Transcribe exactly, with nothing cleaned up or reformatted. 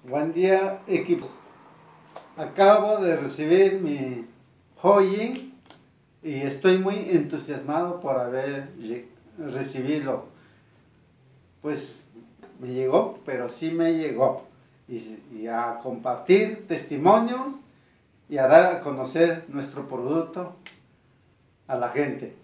Buen día, equipo. Acabo de recibir mi joyín y estoy muy entusiasmado por haber recibido. Pues me llegó, pero sí me llegó. Y, y a compartir testimonios y a dar a conocer nuestro producto a la gente.